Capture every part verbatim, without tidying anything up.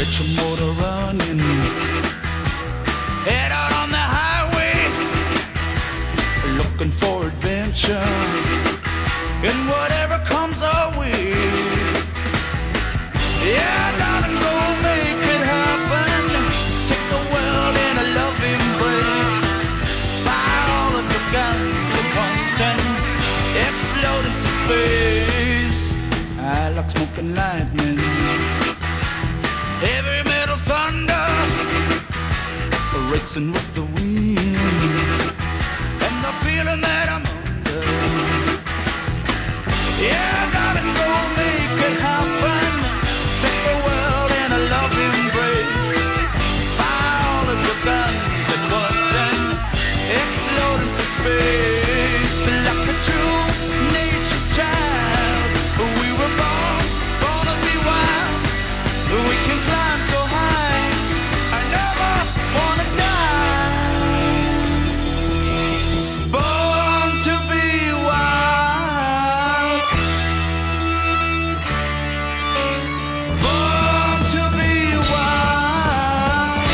Get your motor running, head out on the highway, looking for adventure and whatever comes our way. Yeah, darling, go make it happen. Take the world in a love embrace. Fire all of your guns at once and explode into space. I like smoking lightning, heavy metal thunder, racing with the wind, and the feeling that I'm under. Yeah, darling, go make it happen. Take the world in a love embrace. Fire all of your guns at once and explode into space. Like a true nature's child, we were born, born to be wild. We can climb so high, I never wanna die. Born to be wild, born to be wild.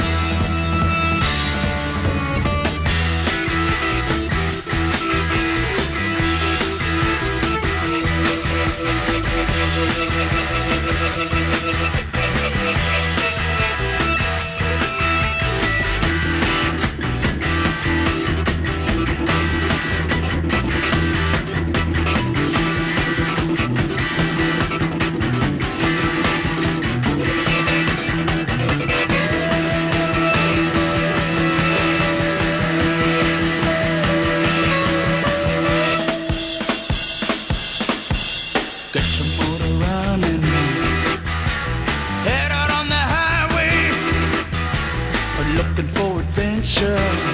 Get your motor running, head out on the highway, looking for adventure